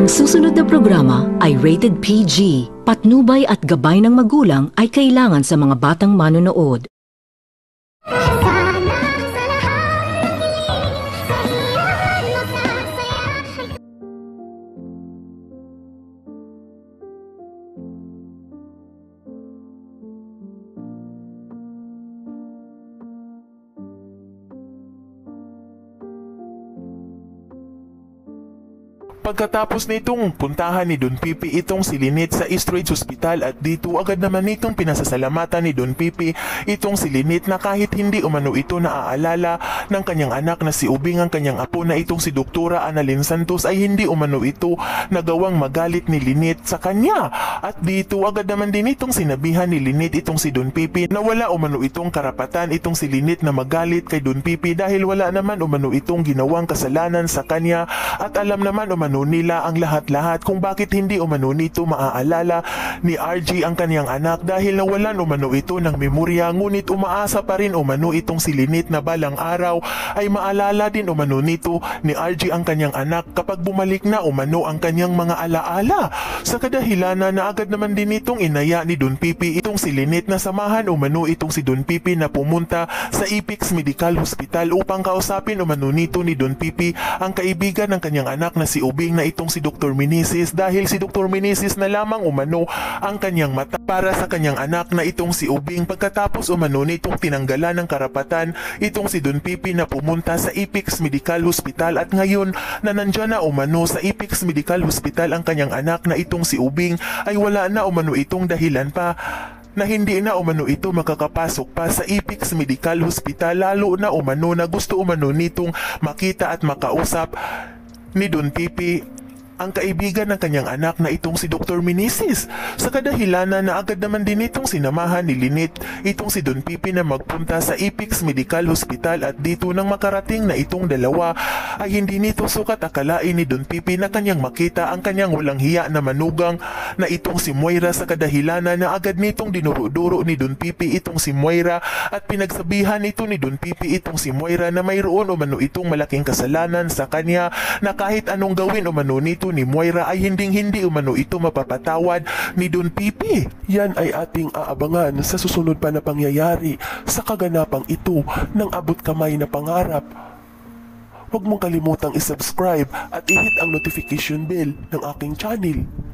Ang susunod na programa ay rated PG. Patnubay at gabay ng magulang ay kailangan sa mga batang manonood. Pagkatapos nitong puntahan ni Don Pipi itong si Lynette sa Eastridge Hospital at dito agad naman nitong pinasasalamatan ni Don Pipi itong si Lynette na kahit hindi umano ito naaalala ng kanyang anak na si Ubing ang kanyang apo na itong si Doktora Annalyn Santos ay hindi umano ito nagawang magalit ni Lynette sa kanya. At dito agad naman din itong sinabihan ni Lynette itong si Don Pipi na wala umano itong karapatan itong si Lynette na magalit kay Don Pipi dahil wala naman umano itong ginawang kasalanan sa kanya at alam naman umano nila ang lahat-lahat kung bakit hindi umano nito maaalala ni RG ang kanyang anak dahil nawalan umano ito ng memorya, ngunit umaasa pa rin umano itong si Lynette na balang araw ay maalala din umano nito ni RG ang kanyang anak kapag bumalik na umano ang kanyang mga alaala. Sa kadahilanan na agad naman din itong inaya ni Don Pipi itong si Lynette na samahan umano itong si Don Pipi na pumunta sa Epix Medical Hospital upang kausapin umano nito ni Don Pipi ang kaibigan ng kanyang anak na si Ubing na itong si Dr. Meneses dahil si Dr. Meneses na lamang umano ang kanyang mata para sa kanyang anak na itong si Ubing. Pagkatapos umano nitong tinanggalan ng karapatan itong si Don Pipi na pumunta sa Epix Medical Hospital at ngayon na nandyan na umano sa Epix Medical Hospital ang kanyang anak na itong si Ubing ay wala na umano itong dahilan pa na hindi na umano ito makakapasok pa sa Epix Medical Hospital, lalo na umano na gusto umano nitong makita at makausap ni Don Pipi ang kaibigan ng kanyang anak na itong si Dr. Meneses. Sa kadahilanan na agad naman din itong sinamahan ni Lynette itong si Don Pipi na magpunta sa Epix Medical Hospital at dito nang makarating na itong dalawa ay hindi nito sukat akalain ni Don Pipi na kanyang makita ang kanyang walang hiya na manugang na itong si Moira. Sa kadahilanan na agad nitong dinuro-duro ni Don Pipi itong si Moira at pinagsabihan nito ni Don Pipi itong si Moira na mayroon umano itong malaking kasalanan sa kanya na kahit anong gawin umano nito ni Moira ay hindi umano ito mapapatawad ni Don Pipi. Yan ay ating aabangan sa susunod pa na pangyayari sa kaganapang ito ng abot kamay na pangarap. Huwag mong kalimutang isubscribe at i-hit ang notification bell ng aking channel.